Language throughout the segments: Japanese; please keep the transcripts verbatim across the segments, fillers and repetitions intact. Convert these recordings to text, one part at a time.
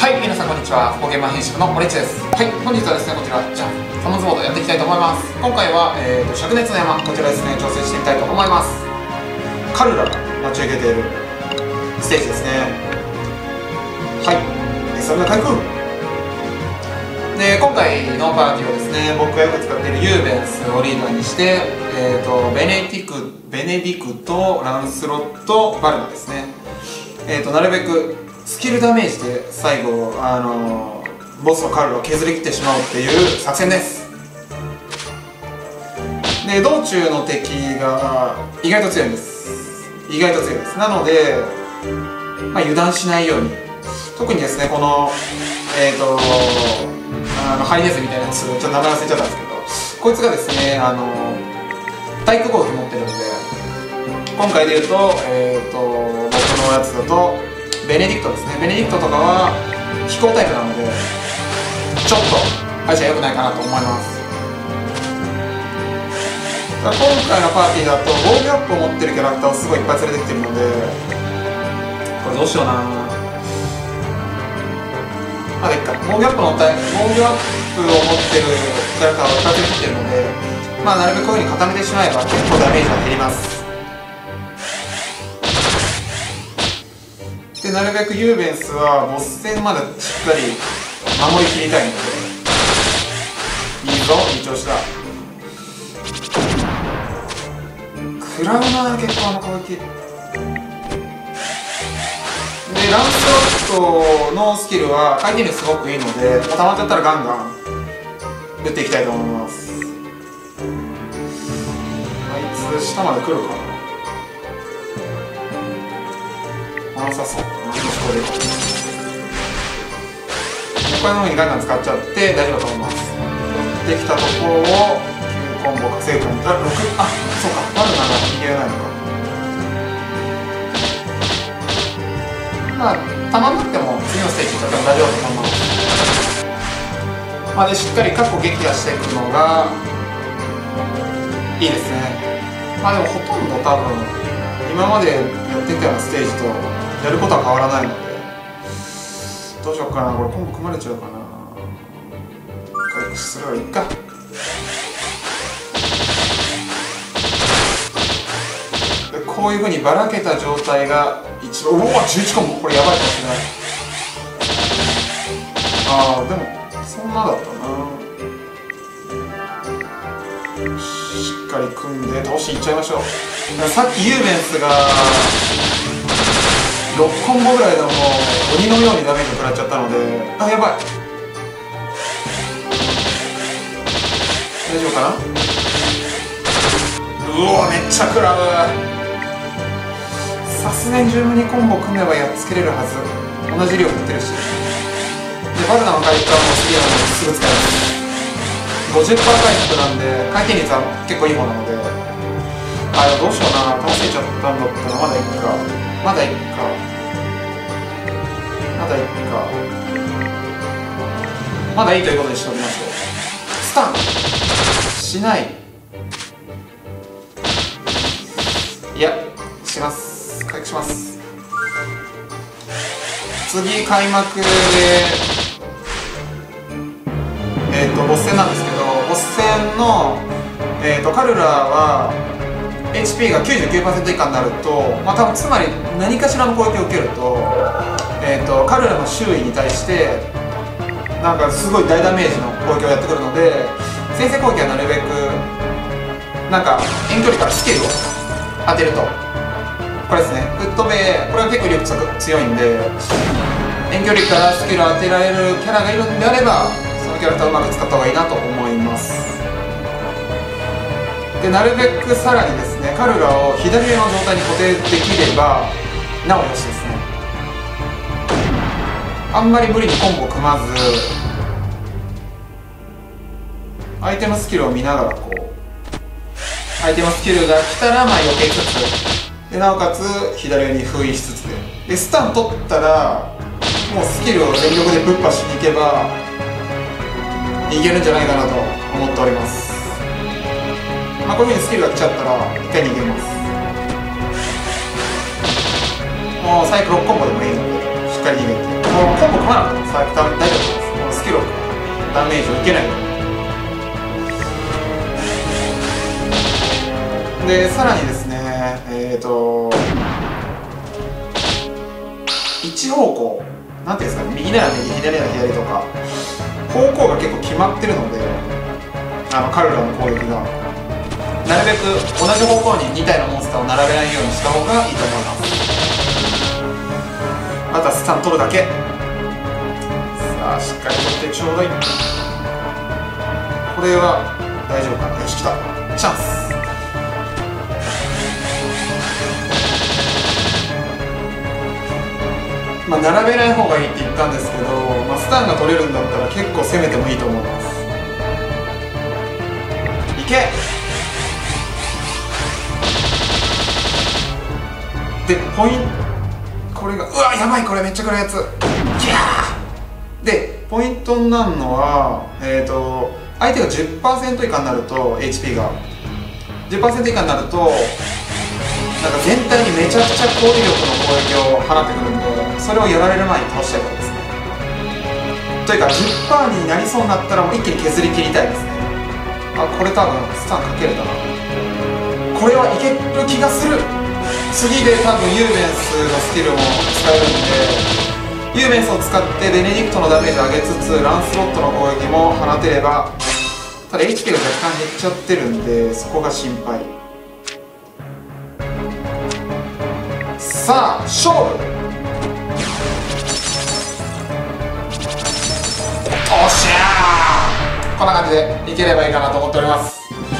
はい、皆さんこんにちは。ポケマン編集部の森地です。はい、本日はですね、こちら、じゃあ、サモンズボードやっていきたいと思います。今回は、えーと、灼熱の山、こちらですね、挑戦してみたいと思います。カルラが待ち受けているステージですね。はい、それでは開封で、今回のパーティーはですね、僕がよく使っているユーベンスをリーダーにして、えーと、ベネディク、ベネディクとランスロット、バルナですね。えーと、なるべくスキルダメージで最後、あのー、ボスのカルラを削り切ってしまうっていう作戦です。で、道中の敵が意外と強いんです。意外と強いです。なので、まあ、油断しないように、特にですね、このえっ、ー、とあのハリネズミみたいなやつ、ちょっと名前忘れちゃったんですけど、こいつがですね、あの対空攻撃持ってるんで、今回で言うと、えっ、ー、と僕のやつだとベネディクトですね。ベネディクトとかは飛行タイプなので、ちょっと相性良くないかなと思います。今回のパーティーだと防御アップを持ってるキャラクターをすごいいっぱい連れてきてるので、これどうしような。まだいっか。防御アップの防御アップを持ってるキャラクターをいっぱい連れてきてるので、まあなるべくこういうふうに固めてしまえば結構ダメージが減ります。で、なるべくユーベンスはボス戦までしっかり守りきりたいので、いいぞ、いい調子だ。食らうな、結構あの攻撃で、ランスロットのスキルは回転率すごくいいので、もう溜まっちゃったらガンガン打っていきたいと思います。あいつ下まで来るかな。なさそう。これのようにガンガン使っちゃって大丈夫だと思います。できたところをきゅうコンボ稼ぐと思ったらろく、あ、そうか、バルナが逃げれないのか。まあ、たまんなくても次のステージとっても大丈夫だと思います。まあ、で、しっかり過去撃破していくのがいいですね。まあでもほとんど多分今までやってきたようなステージとやることは変わらないので、どうしようかな。これコンボ組まれちゃうかな。回復すればいいか。で、こういうふうにばらけた状態が一番、うわじゅういちコンボ、これやばいかもしれない。ああ、でもそんなだったな。しっかり組んで倒しにいっちゃいましょう。さっきユーベンスがろっコンボぐらいでもう鬼のようにダメージを食らっちゃったので、あ、やばい。大丈夫かな。うわ、めっちゃ食らう。さすがにじゅうにコンボ組めばやっつけれるはず。同じ量振ってるし。で、バルナの回復はもう次なのですぐ使えます。ごじゅっパーセント 回復なんで回転率は結構いい方なので、あ、どうしような。倒せちゃったんだったらまだいっか。まだいっか。まだいっか。まだいいということにしておきましょう。スタンしない。いや、します。回復します。次開幕でえっ、ー、とボス戦なんですけど、ボス戦の、えー、とカルラは エイチピー が きゅうじゅうきゅうパーセント 以下になると、まあ多分つまり何かしらの攻撃を受けると、えー、とカルラの周囲に対してなんかすごい大ダメージの攻撃をやってくるので、先制攻撃はなるべくなんか遠距離からスキルを当てると、これですね、フットベイ、これは結構力強いんで、遠距離からスキルを当てられるキャラがいるんであればそのキャラクターをうまく使った方がいいなと思います。で、なるべくさらにですね、カルラを左上の状態に固定できればなおよしですね。あんまり無理にコンボを組まず、相手のスキルを見ながらこう、相手のスキルが来たらまあ避けつつで、なおかつ左上に封印しつつで、でスタン取ったらもうスキルを全力でぶっ破しに行けばいけるんじゃないかなと思っております。まあ、こういうふうにスキルが来ちゃったら一回逃げます。もう最悪ろっコンボでもいいのでしっかり逃げて、 このコンボ組まなくても最悪大丈夫です。このスキルをダメージを受けないので、さらにですね、えっ、ー、と一方向なんていうんですかね、右なら右、左なら左とか方向が結構決まってるので、あのカルラの攻撃がなるべく同じ方向にに体のモンスターを並べないようにした方がいいと思います。あとはスタン取るだけ。さあしっかり取ってちょうだい。これは大丈夫かな。よし、来たチャンス。まあ並べない方がいいって言ったんですけど、まあ、スタンが取れるんだったら結構攻めてもいいと思います。いけ。でポイント、これがうわやばい、これめっちゃ暗いやつ。ギャーでポイントになるのは、えっ、ー、と相手が じゅっパーセント 以下になると エイチピー が じゅっパーセント 以下になるとなんか全体にめちゃくちゃ攻撃力の攻撃を放ってくるんで、それをやられる前に倒したいことですね。というか じゅっパーセント になりそうになったらもう一気に削り切りたいですね。あ、これ多分スタンかけれたな。これはいける気がする。次で多分ユーベンスのスキルも使えるんで、ユーベンスを使ってベネディクトのダメージを上げつつランスロットの攻撃も放てれば、ただ エイチピー が若干減っちゃってるんでそこが心配。さあ勝負。おっしゃー、こんな感じでいければいいかなと思っております。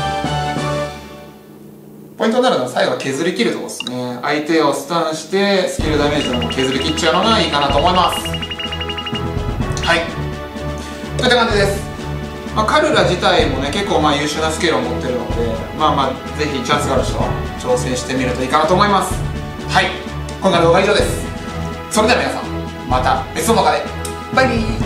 ポイントになるのは最後は削り切るところですね。相手をスタンしてスキルダメージでも削り切っちゃうのがいいかなと思います。はい、といった感じです。まあ、カルラ自体もね結構まあ優秀なスキルを持ってるので、まあまあぜひチャンスがある人は挑戦してみるといいかなと思います。はい、今回の動画は以上です。それでは皆さんまた別の動画でバイビー。